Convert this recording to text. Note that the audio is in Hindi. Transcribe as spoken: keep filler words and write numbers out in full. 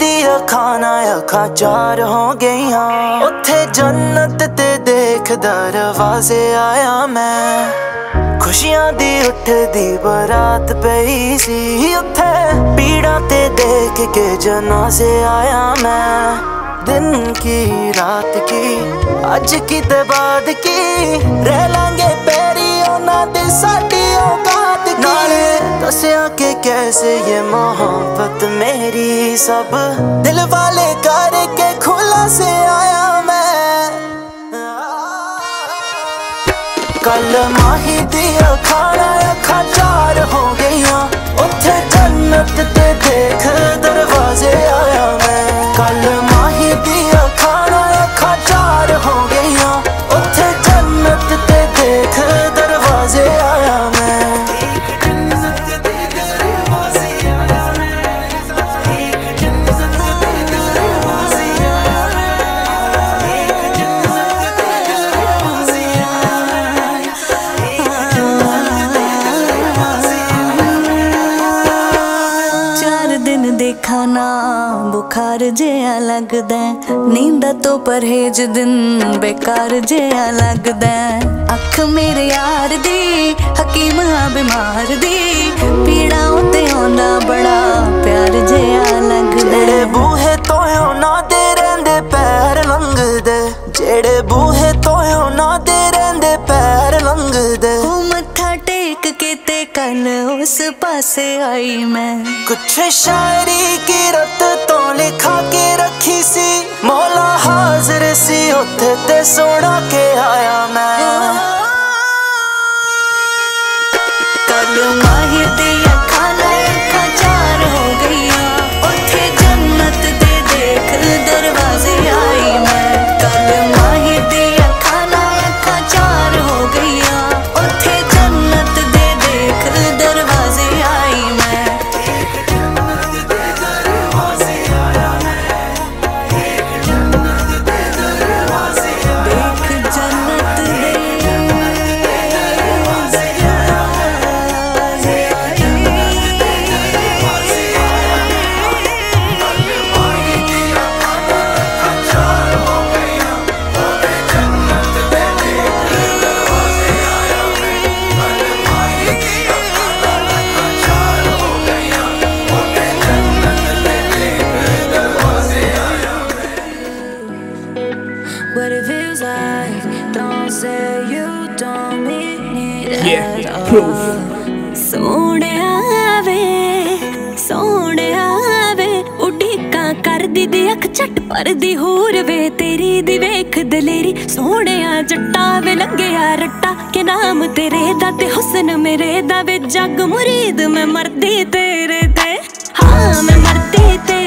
दी अखां नाल अखां चार हो गईयां। उत्थे जन्नत ते देख दरवाजे आया मैं, खुशियां दी उठदी बरात पई सी। उत्थे पीड़ा ते देख के जनाजे आया मैं। दिन की रात की अज की ते बाद की, रह लांगे पैरी उन्हां दे साडी औकात की। नाले दस्या के कैसे ये मोहब्बत मेरी, सब दिल वाले करके खुला से आया मैं। कल माही दी अखां नाल अखां चार हो गईयां। उत्थे जन्नत ते देख दरवाजे आया मैं। कल माही दी अखां नाल अखां चार हो गईयां। उत्थे जन्नत ते देख दरवाजे आया मैं। देखा ना बुखार जेहा लगदा, नींदा तो परहेज दिन बेकार जेहा लगदा। अख मेरे यार दी हकीम हाँ बीमार दी, पीड़ा उत्ते आउंदा बड़ा प्यार जेहा लगदा। जेड़े बूहे तोयों ना दे रहिंदे पैर लंघदे, जेड़े बूहे तोयों ना दे रहिंदे पैर लंघदे। मत्था टेक के ते कल उस पासे आई मैं। कुछ शायरी की रत तो लिखा के रखी सी, मौला हाजिर सी उत्थे ते सोना के आया मैं। कल माही दी अखां नाल अखां चार हो गईयां। उत्थे जन्नत दे देख दरवाजे आई मैं। कल माही दी अखां नाल अखां चार हो गईयां। उत्थे जन्नत दे देख दरवाजे आई मैं। What it feels like, don't say you don't mean it at all. Proof. सोहणिया वे सोहणिया वे, उड़ीकां करदी दी अख झट भरदी होर वे। तेरी दी वेख दलेरी सोहणिया जट्टा वे, लंघिया रट्टा के नाम तेरे दा ते हुस्न मेरे दा वे। जग मुरीद मैं मरदी तेरे ते, हाँ मैं मरदी तेरे